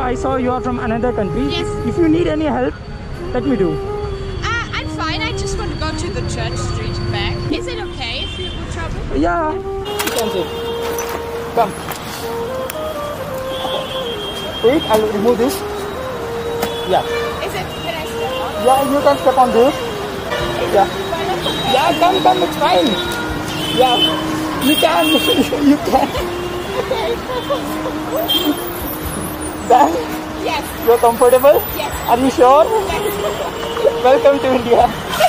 I saw you are from another country. Yes. If you need any help, let me do. I'm fine. I just want to go to the church street back. Is it okay if you would trouble? Yeah, you can sit. Come. Wait, I'll remove this. Yeah. Is it? Can I step on? Yeah, you can step on this. Yeah. Yeah, come, it's fine. Yeah, you can. You can. Then? Yes. You're comfortable? Yes. Are you sure? Yes. Welcome to India.